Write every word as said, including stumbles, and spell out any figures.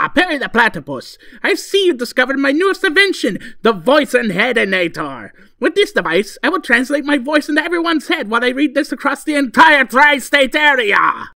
Ah, Perry the Platypus! I see you discovered my newest invention, the Voice Inhead-Inator. With this device, I will translate my voice into everyone's head while I read this across the entire tri-state area.